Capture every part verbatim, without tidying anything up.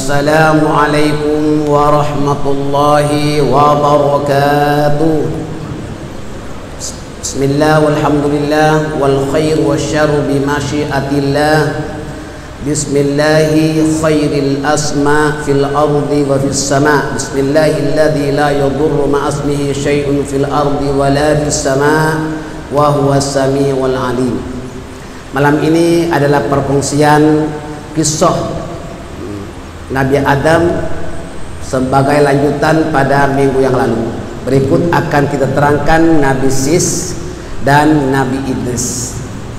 Assalamualaikum warahmatullahi wabarakatuh. Bismillah walhamdulillah wal khair wasyarru bimasyiatillah. Bismillahi khairil asma fil ardi wa fis sama. Bismillahilladzi la yadurru ma'asmihi syai'un fil ardi wa la fis sama wa huwas samiul alim. Malam ini adalah perkongsian kisah Nabi Adam sebagai lanjutan pada minggu yang lalu. Berikut akan kita terangkan Nabi Sis dan Nabi Idris.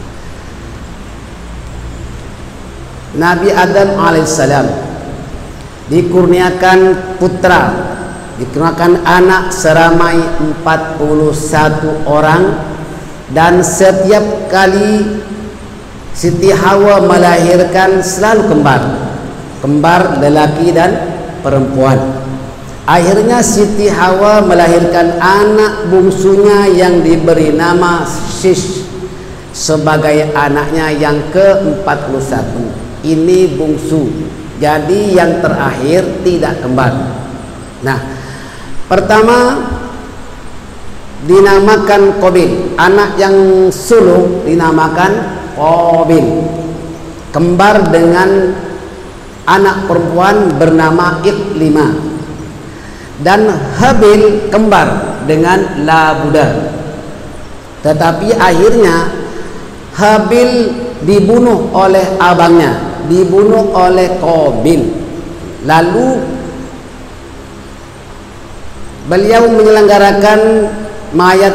Nabi Adam alaihissalam dikurniakan putra, dikurniakan anak seramai empat puluh satu orang, dan setiap kali Siti Hawa melahirkan selalu kembar. Kembar lelaki dan perempuan. Akhirnya Siti Hawa melahirkan anak bungsunya yang diberi nama Sis sebagai anaknya yang ke empat puluh satu. Ini bungsu, jadi yang terakhir tidak kembar. Nah, pertama dinamakan Qabil, anak yang sulung dinamakan Qabil, kembar dengan anak perempuan bernama Iqlimah, dan Habil kembar dengan Labuda. Tetapi akhirnya Habil dibunuh oleh abangnya, dibunuh oleh Qabil. Lalu beliau menyelenggarakan mayat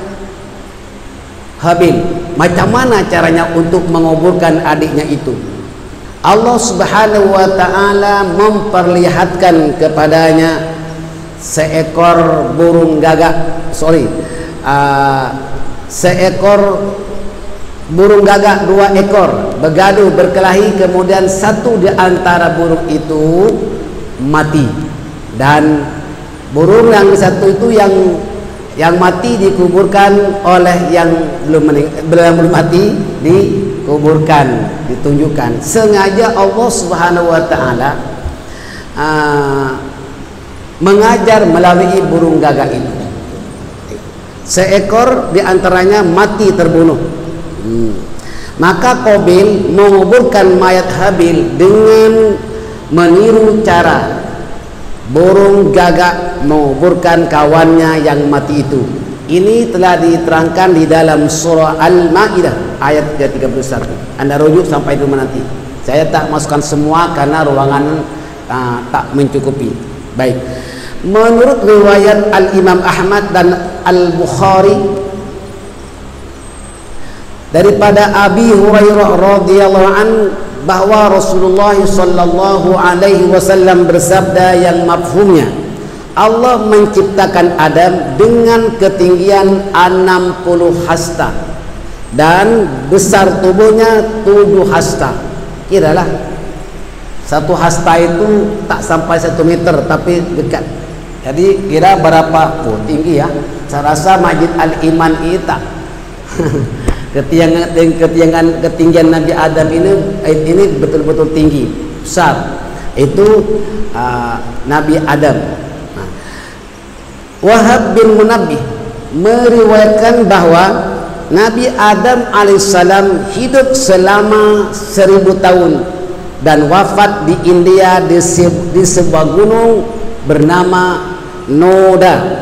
Habil. Macam mana caranya untuk menguburkan adiknya itu? Allah Subhanahu wa ta'ala memperlihatkan kepadanya seekor burung gagak, sorry, uh, seekor burung gagak, dua ekor bergaduh berkelahi, kemudian satu di antara burung itu mati, dan burung yang satu itu yang yang mati dikuburkan oleh yang belum mening, belum mati dikuburkan, ditunjukkan. Sengaja Allah Subhanahu wa ta'ala uh, mengajar melalui burung gagak itu. Seekor diantaranya mati terbunuh. hmm. Maka Qabil menguburkan mayat Habil dengan meniru cara burung gagak menguburkan kawannya yang mati itu. Ini telah diterangkan di dalam surah Al-Maidah ayat ke tiga puluh satu. Anda rujuk sampai itu nanti. Saya tak masukkan semua karena ruangan uh, tak mencukupi. Baik. Menurut riwayat Al-Imam Ahmad dan Al-Bukhari daripada Abi Hurairah radhiyallahu an bahwa Rasulullah sallallahu alaihi wasallam bersabda yang mafhumnya, Allah menciptakan Adam dengan ketinggian enam puluh hasta dan besar tubuhnya tujuh hasta. Kiralah satu hasta itu tak sampai satu meter tapi dekat. Jadi kira berapa? Oh, tinggi ya. Saya rasa Masjid Al-Iman itu tak. Ketinggian, ketinggian, ketinggian Nabi Adam ini ini betul-betul tinggi, besar. Itu uh, Nabi Adam. Nah, Wahab bin Munabbih meriwayatkan bahwa Nabi Adam alaihissalam hidup selama seribu tahun dan wafat di India di, di sebuah gunung bernama Noda.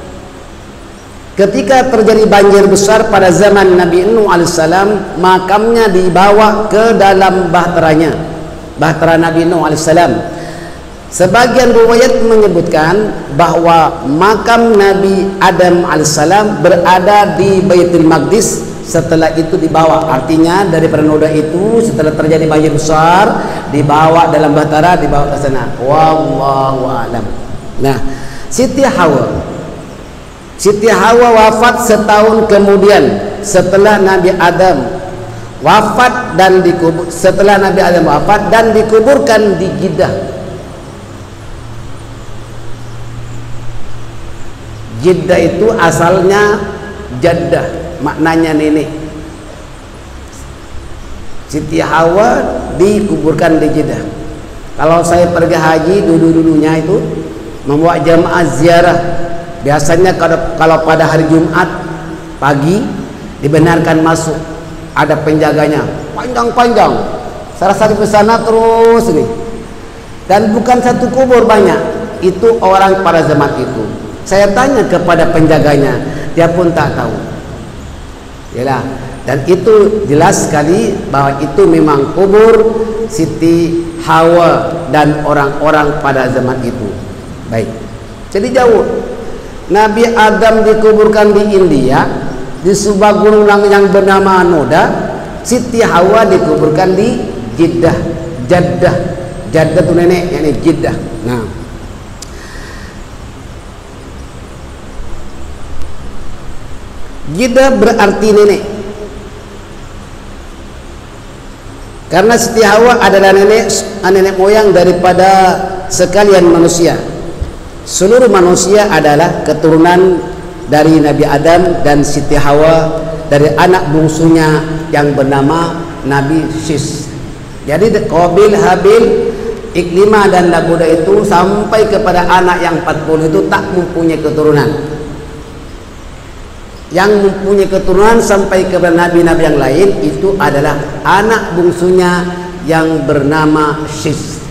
Ketika terjadi banjir besar pada zaman Nabi Nuh alaihissalam, makamnya dibawa ke dalam bahteranya, bahtera Nabi Nuh alaihissalam. Sebagian riwayat menyebutkan bahwa makam Nabi Adam alaihissalam berada di Baitul Maqdis. Setelah itu dibawa, artinya daripada Noda itu setelah terjadi banjir besar dibawa dalam bahtera, dibawa ke sana. Wallahu a'lam. Nah, Siti Hawa Siti Hawa wafat setahun kemudian setelah Nabi Adam wafat dan dikubur, setelah Nabi Adam wafat dan dikuburkan di Jeddah. Jeddah itu asalnya Jeddah, maknanya nenek. Siti Hawa dikuburkan di Jeddah. Kalau saya pergi haji dulu-dulunya itu membawa jamaah ziarah, biasanya kalau, kalau pada hari Jumat pagi dibenarkan masuk, ada penjaganya panjang-panjang, salah satu ke sana terus ini, dan bukan satu kubur, banyak. Itu orang pada zaman itu. Saya tanya kepada penjaganya, dia pun tak tahu. Yalah, dan itu jelas sekali bahwa itu memang kubur Siti Hawa dan orang-orang pada zaman itu. Baik, jadi jauh. Nabi Adam dikuburkan di India, di sebuah gunung yang bernama Noda. Siti Hawa dikuburkan di Jeddah. Jeddah, Jeddah itu nenek, yakni Jeddah. Nah, Jeddah berarti nenek, karena Siti Hawa adalah nenek nenek moyang daripada sekalian manusia. Seluruh manusia adalah keturunan dari Nabi Adam dan Siti Hawa, dari anak bungsunya yang bernama Nabi Syis. Jadi Qabil, Habil, Iklimah dan Labuda itu sampai kepada anak yang empat puluh itu tak mempunyai keturunan. Yang mempunyai keturunan sampai kepada nabi-nabi yang lain itu adalah anak bungsunya yang bernama Syis.